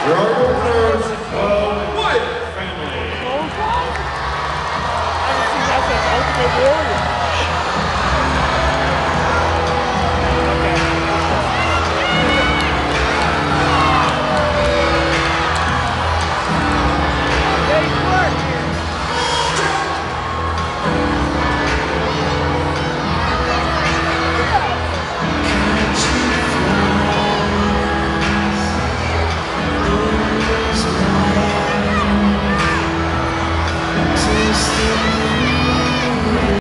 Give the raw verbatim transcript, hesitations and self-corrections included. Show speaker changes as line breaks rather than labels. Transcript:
Here are your winners, the Wyatt family.
I didn't see that as Ultimate Warrior.